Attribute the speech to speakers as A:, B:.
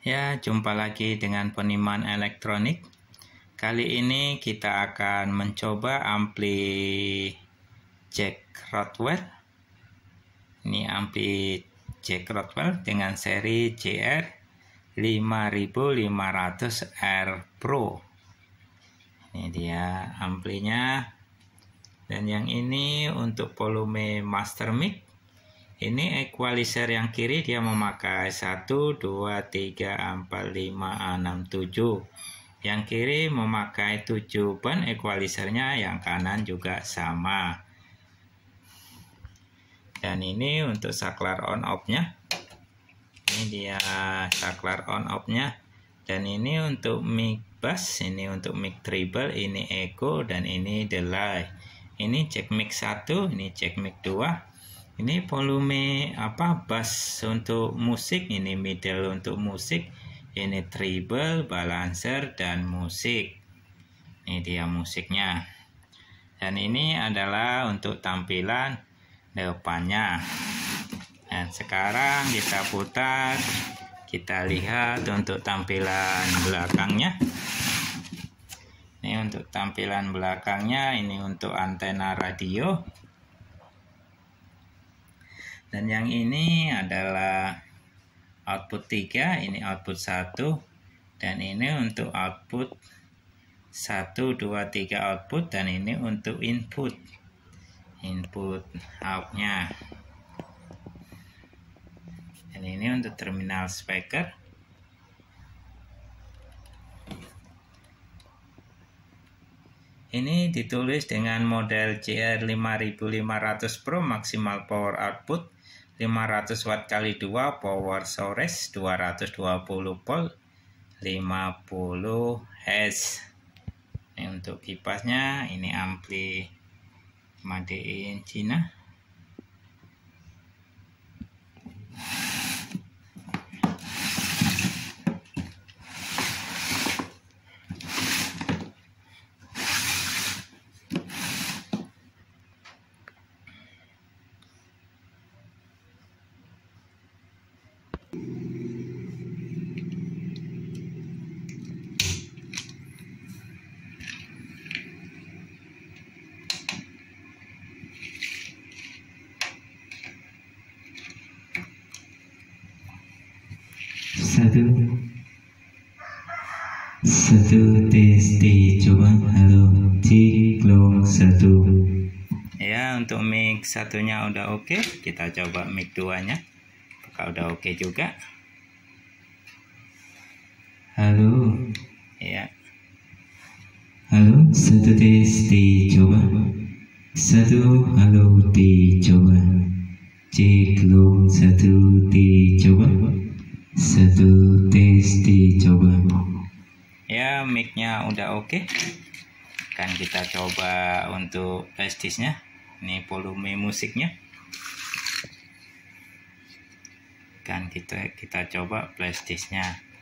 A: Ya, jumpa lagi dengan Poniman Elektronik. Kali ini kita akan mencoba ampli Jack Rothwell. Ini ampli Jack Rothwell dengan seri JR 5500R Pro. Ini dia amplinya. Dan yang ini untuk volume master mic. Ini equalizer yang kiri dia memakai 1, 2, 3, 4, 5, 6, 7. Yang kiri memakai 7 ban equalizernya, yang kanan juga sama. Dan ini untuk saklar on off-nya. Ini dia saklar on off-nya. Dan ini untuk mic bass, ini untuk mic treble, ini echo, dan ini delay. Ini jack mic 1, ini jack mic 2. Ini volume bass untuk musik, ini middle untuk musik, ini treble, balancer, dan musik. Ini dia musiknya. Dan ini adalah untuk tampilan depannya. Dan sekarang kita putar, kita lihat untuk tampilan belakangnya. Ini untuk tampilan belakangnya, ini untuk antena radio. Dan yang ini adalah output 3, ini output 1, dan ini untuk output 1, 2, 3 output, dan ini untuk input out-nya. Dan ini untuk terminal speaker. Ini ditulis dengan model JR 5500 Pro, maksimal power output 500 watt kali 2, power source 220 volt, 50 Hz. Ini untuk kipasnya, ini ampli made in China.
B: Satu tes coba. Halo, cek long 1.
A: Ya, untuk mic satunya udah oke. Kita coba mic 2-nya. Apakah udah oke juga?
B: Halo.
A: Ya.
B: Halo, satu tes coba. 1, halo, coba. Cek long 1 coba. 1 tes coba.
A: Ya, mic-nya udah oke. Kan kita coba untuk flashdisk-nya. Ini volume musiknya. Kan kita coba flashdisk-nya.